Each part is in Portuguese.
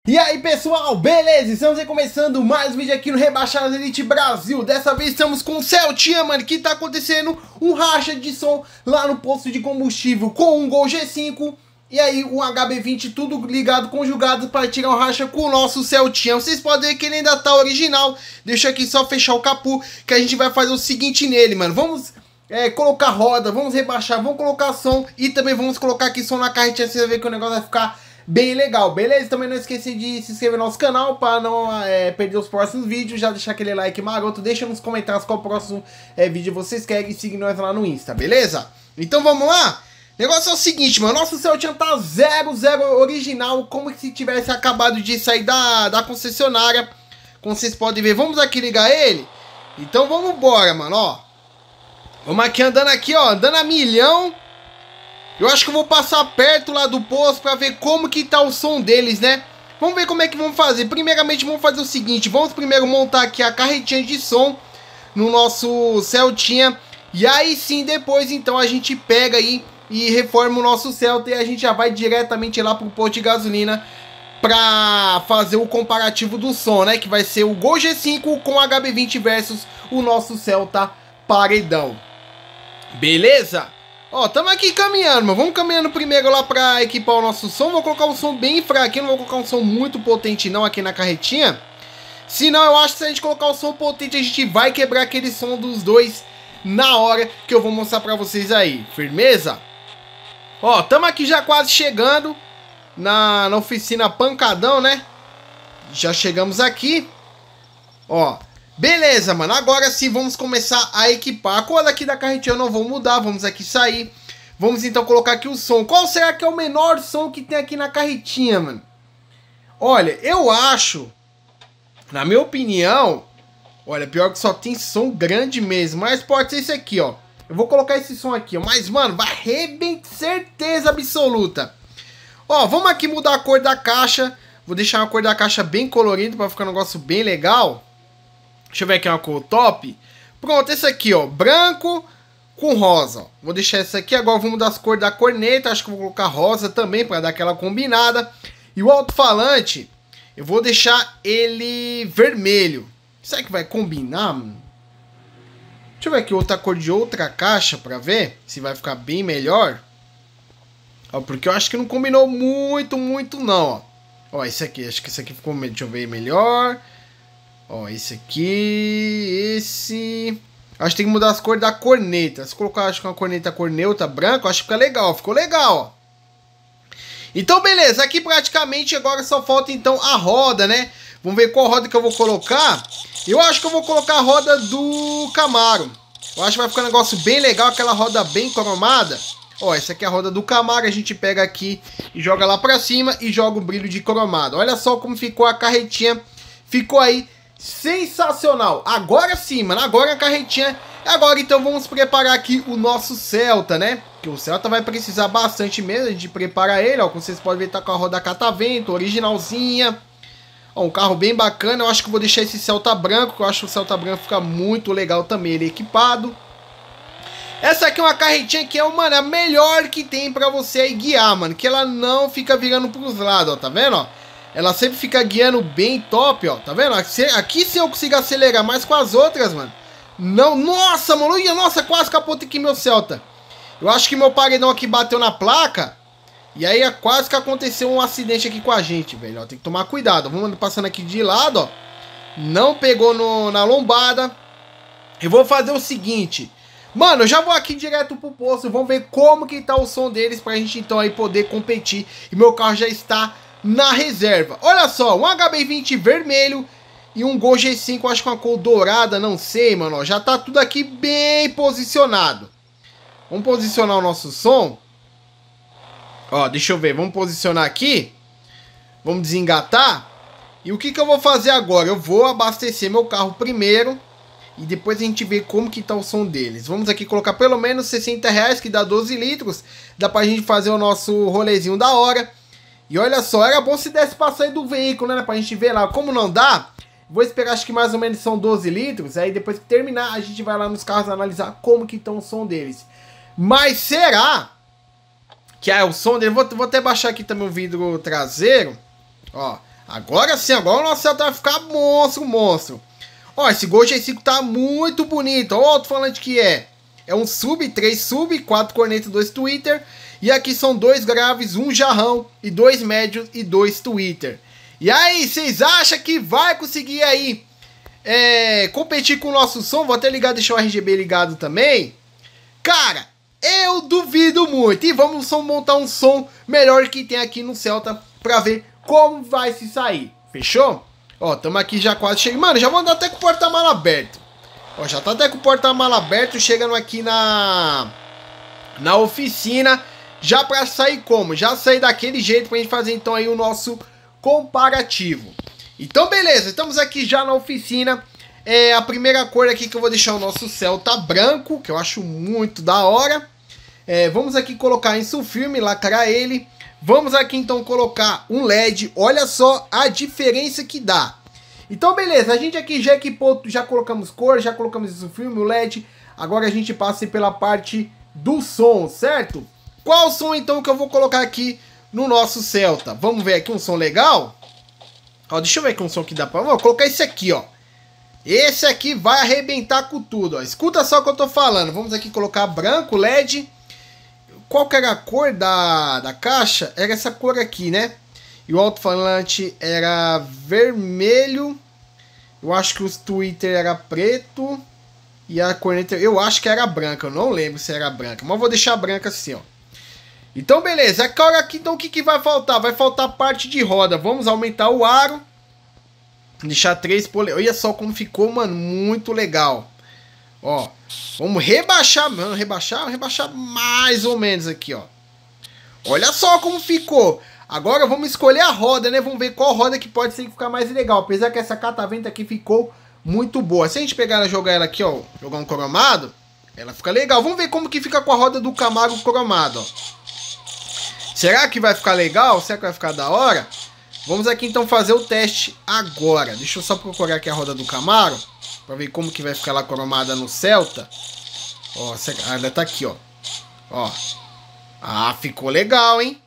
E aí pessoal, beleza? Estamos aí começando mais um vídeo aqui no Rebaixados Elite Brasil. Dessa vez estamos com o Celtinha, mano, que tá acontecendo um racha de som lá no posto de combustível com um Gol G5 e aí um HB20, tudo ligado, conjugado para tirar um racha com o nosso Celtinha. Vocês podem ver que ele ainda tá original. Deixa aqui só fechar o capô que a gente vai fazer o seguinte nele, mano. Vamos colocar roda, vamos rebaixar, vamos colocar som e também vamos colocar aqui som na carretinha. Você vai ver que o negócio vai ficar bem legal, beleza? Também não esqueça de se inscrever no nosso canal para não perder os próximos vídeos. Já deixar aquele like maroto, deixa nos comentários qual o próximo vídeo vocês querem e seguir nós lá no Insta, beleza? Então vamos lá? O negócio é o seguinte, mano, nosso Celtinha tá 0-0 original, como se tivesse acabado de sair da concessionária. Como vocês podem ver, vamos aqui ligar ele? Então vamos embora, mano, ó. Vamos aqui andando aqui, ó, andando a milhão. Eu acho que eu vou passar perto lá do posto pra ver como que tá o som deles, né? Vamos ver como é que vamos fazer. Primeiramente vamos fazer o seguinte, vamos primeiro montar aqui a carretinha de som no nosso Celtinha. E aí sim, depois então a gente pega aí e reforma o nosso Celta e a gente já vai diretamente lá pro posto de gasolina pra fazer o comparativo do som, né? Que vai ser o Gol G5 com o HB20 versus o nosso Celta paredão. Beleza? Ó, tamo aqui caminhando, mas vamos caminhando primeiro lá pra equipar o nosso som. Vou colocar um som bem fraquinho, não vou colocar um som muito potente não aqui na carretinha. Senão eu acho que se a gente colocar o som potente a gente vai quebrar aquele som dos dois na hora que eu vou mostrar pra vocês aí. Firmeza? Ó, tamo aqui já quase chegando na oficina Pancadão, né? Já chegamos aqui. Ó, beleza, mano. Agora sim vamos começar a equipar. A cor aqui da carretinha eu não vou mudar. Vamos aqui sair. Vamos então colocar aqui o som. Qual será que é o menor som que tem aqui na carretinha, mano? Olha, eu acho, na minha opinião, olha, pior que só tem som grande mesmo. Mas pode ser esse aqui, ó. Eu vou colocar esse som aqui, ó. Mas, mano, vai arrebentar, certeza absoluta. Ó, vamos aqui mudar a cor da caixa. Vou deixar a cor da caixa bem colorida para ficar um negócio bem legal. Deixa eu ver aqui uma cor top. Pronto, esse aqui, ó, branco com rosa. Ó. Vou deixar esse aqui, agora vou mudar as cores da corneta. Acho que vou colocar rosa também para dar aquela combinada. E o alto-falante, eu vou deixar ele vermelho. Será que vai combinar, mano? Deixa eu ver aqui outra cor de outra caixa para ver se vai ficar bem melhor. Ó, porque eu acho que não combinou muito não, ó. Ó, esse aqui, acho que esse aqui ficou, deixa eu ver melhor. Ó, esse aqui, esse... Acho que tem que mudar as cores da corneta. Se colocar, acho que uma corneta cor neutra, branca, acho que fica legal. Ficou legal, ó. Então, beleza. Aqui praticamente agora só falta, então, a roda, né? Vamos ver qual roda que eu vou colocar. Eu acho que eu vou colocar a roda do Camaro. Eu acho que vai ficar um negócio bem legal, aquela roda bem cromada. Ó, essa aqui é a roda do Camaro. A gente pega aqui e joga lá pra cima e joga o brilho de cromado. Olha só como ficou a carretinha. Ficou aí sensacional. Agora sim, mano. Agora a carretinha. Agora então vamos preparar aqui o nosso Celta, né? Porque o Celta vai precisar bastante mesmo de preparar ele. Ó, como vocês podem ver, tá com a roda catavento, originalzinha. Ó, um carro bem bacana. Eu acho que vou deixar esse Celta branco, que eu acho que o Celta branco fica muito legal também, ele equipado. Essa aqui é uma carretinha que é, mano, a melhor que tem pra você aí guiar, mano. Que ela não fica virando pros lados, ó, tá vendo, ó? Ela sempre fica guiando bem top, ó. Tá vendo? Aqui sim eu consigo acelerar, mas com as outras, mano, não. Nossa, mano. Nossa, quase capotei aqui meu Celta. Eu acho que meu paredão aqui bateu na placa. E aí quase que aconteceu um acidente aqui com a gente, velho. Ó, tem que tomar cuidado. Vamos passando aqui de lado, ó. Não pegou na lombada. Eu vou fazer o seguinte. Mano, eu já vou aqui direto pro posto. Vamos ver como que tá o som deles pra gente então aí poder competir. E meu carro já está na reserva. Olha só, um HB20 vermelho e um Gol G5, acho que uma cor dourada, não sei, mano. Ó, já tá tudo aqui bem posicionado. Vamos posicionar o nosso som. Ó, deixa eu ver, vamos posicionar aqui. Vamos desengatar. E o que que eu vou fazer agora? Eu vou abastecer meu carro primeiro. E depois a gente vê como que tá o som deles. Vamos aqui colocar pelo menos R$60, que dá 12 litros. Dá pra gente fazer o nosso rolezinho da hora. E olha só, era bom se desse pra sair do veículo, né? Pra gente ver lá. Como não dá, vou esperar, acho que mais ou menos são 12 litros. Aí depois que terminar, a gente vai lá nos carros analisar como que tá o som deles. Mas será que o som dele... Vou até baixar aqui também o vidro traseiro. Ó, Agora sim, agora o nosso Celta vai ficar monstro, monstro. Ó, esse Gol G5 tá muito bonito. Ó, o alto-falante que é. É um sub, 3 sub, 4 cornetas, 2 Twitter. E aqui são 2 graves, 1 jarrão e 2 médios e 2 Twitter. E aí, vocês acham que vai conseguir aí competir com o nosso som? Vou até ligar, deixar o RGB ligado também. Cara, eu duvido muito. E vamos montar um som melhor que tem aqui no Celta pra ver como vai se sair. Fechou? Ó, estamos aqui já quase chegando. Mano, já vou andar até com o porta-mala aberto. Ó, já tá até com o porta-mala aberto, chegando aqui na oficina. Já pra sair como? Já sair daquele jeito pra gente fazer então aí o nosso comparativo. Então beleza, estamos aqui já na oficina. A primeira cor aqui que eu vou deixar o nosso Celta branco, que eu acho muito da hora. Vamos aqui colocar em sulfilme, lacrar ele. Vamos aqui então colocar um LED. Olha só a diferença que dá. Então beleza, a gente aqui já equipou, já colocamos cor, já colocamos em sulfilme, o LED. Agora a gente passa pela parte do som, certo? Qual som então que eu vou colocar aqui no nosso Celta? Vamos ver aqui um som legal? Ó, deixa eu ver aqui um som que dá pra... Vou colocar esse aqui, ó. Esse aqui vai arrebentar com tudo, ó. Escuta só o que eu tô falando. Vamos aqui colocar branco, LED. Qual que era a cor da caixa? Era essa cor aqui, né? E o alto-falante era vermelho. Eu acho que o Twitter era preto. E a corneta eu acho que era branca. Eu não lembro se era branca. Mas eu vou deixar branca assim, ó. Então beleza, agora aqui então o que vai faltar? Vai faltar a parte de roda. Vamos aumentar o aro. Deixar 3 polegadas. Olha só como ficou, mano, muito legal. Ó, vamos rebaixar, mano, rebaixar mais ou menos aqui, ó. Olha só como ficou. Agora vamos escolher a roda, né? Vamos ver qual roda que pode ser que ficar mais legal. Apesar que essa catavento aqui ficou muito boa. Se a gente pegar e jogar ela aqui, ó, jogar um cromado, ela fica legal. Vamos ver como que fica com a roda do Camaro cromado, ó. Será que vai ficar legal? Será que vai ficar da hora? Vamos aqui então fazer o teste agora. Deixa eu só procurar aqui a roda do Camaro, pra ver como que vai ficar lá cromada no Celta. Ó, ela tá aqui, ó. Ó. Ah, ficou legal, hein?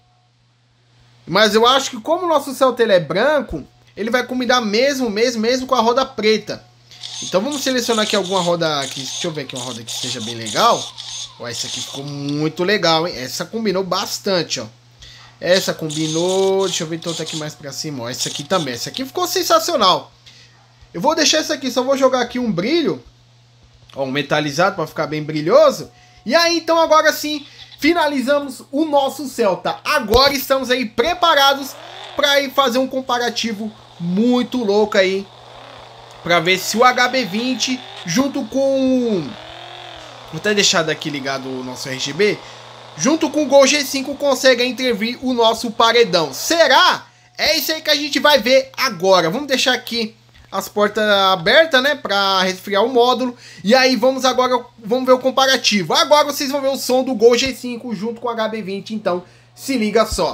Mas eu acho que como o nosso Celta ele é branco, ele vai combinar mesmo com a roda preta. Então vamos selecionar aqui alguma roda aqui. Deixa eu ver aqui uma roda que seja bem legal. Ó, essa aqui ficou muito legal, hein? Essa combinou bastante, ó. Essa combinou. Deixa eu ver então aqui mais pra cima, ó. Essa aqui também. Essa aqui ficou sensacional. Eu vou deixar essa aqui, só vou jogar aqui um brilho. Ó, um metalizado pra ficar bem brilhoso. E aí então agora sim, finalizamos o nosso Celta. Agora estamos aí preparados para ir fazer um comparativo muito louco aí, para ver se o HB20 junto com... Vou até deixar daqui ligado o nosso RGB. Junto com o Gol G5 consegue intervir o nosso paredão. Será? É isso aí que a gente vai ver agora. Vamos deixar aqui as portas abertas, né, para resfriar o módulo. E aí vamos ver o comparativo. Agora vocês vão ver o som do Gol G5 junto com o HB20, então se liga só.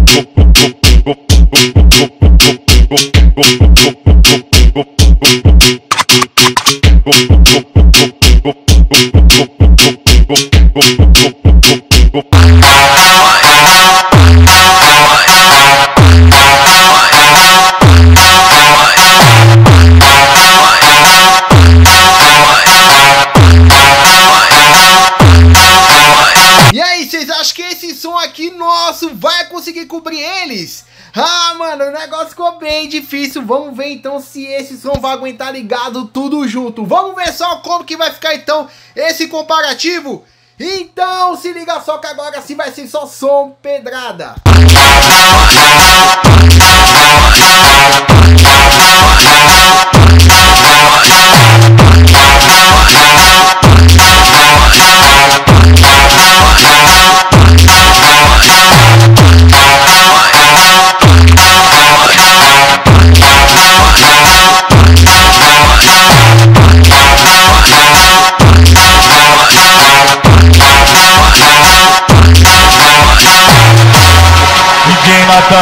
E aí, vocês acham que esse som aqui nosso vai conseguir cobrir eles? Ah, mano, o negócio ficou bem difícil. Vamos ver então se esse som vai aguentar ligado tudo junto. Vamos ver só como que vai ficar então esse comparativo. Então se liga só que agora sim vai ser só som pedrada.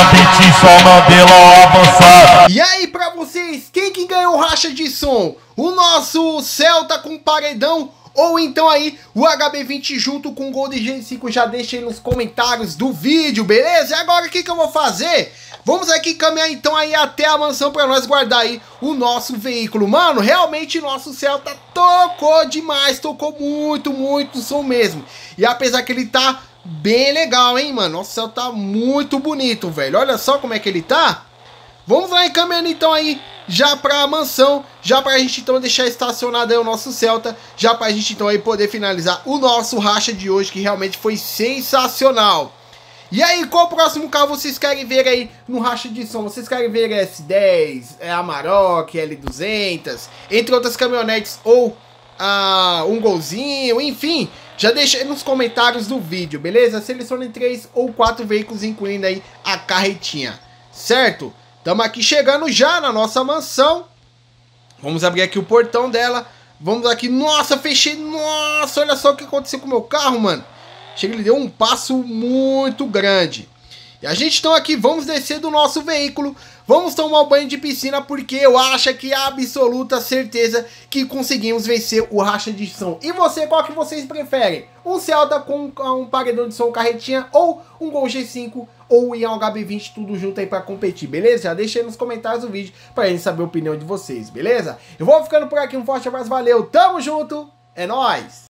E aí pra vocês, quem que ganhou o racha de som? O nosso Celta com paredão, ou então aí o HB20 junto com o Golden G5, já deixa aí nos comentários do vídeo, beleza? E agora o que eu vou fazer? Vamos aqui caminhar então aí até a mansão para nós guardar aí o nosso veículo. Mano, realmente nosso Celta tocou demais, tocou muito som mesmo. E apesar que ele tá bem legal, hein, mano? Nosso Celta tá muito bonito, velho. Olha só como é que ele tá. Vamos lá encaminhando então aí já pra mansão, já pra gente então deixar estacionado aí o nosso Celta, já pra gente então aí poder finalizar o nosso racha de hoje, que realmente foi sensacional. E aí, qual o próximo carro vocês querem ver aí no racha de som? Vocês querem ver S10, Amarok, L200, entre outras caminhonetes, ou um golzinho, enfim, já deixa aí nos comentários do vídeo, beleza? Selecione 3 ou 4 veículos, incluindo aí a carretinha, certo? Estamos aqui chegando já na nossa mansão. Vamos abrir aqui o portão dela. Vamos aqui. Nossa, fechei. Nossa, olha só o que aconteceu com o meu carro, mano. Chega, ele deu um passo muito grande. E a gente então aqui, vamos descer do nosso veículo. Vamos tomar um banho de piscina, porque eu acho que é absoluta certeza que conseguimos vencer o racha de som. E você, qual que vocês preferem? Um Celta com um paredão de som carretinha, ou um Gol G5, ou um HB20, tudo junto aí pra competir, beleza? Já deixa aí nos comentários do vídeo pra gente saber a opinião de vocês, beleza? Eu vou ficando por aqui, um forte abraço, valeu, tamo junto, é nóis!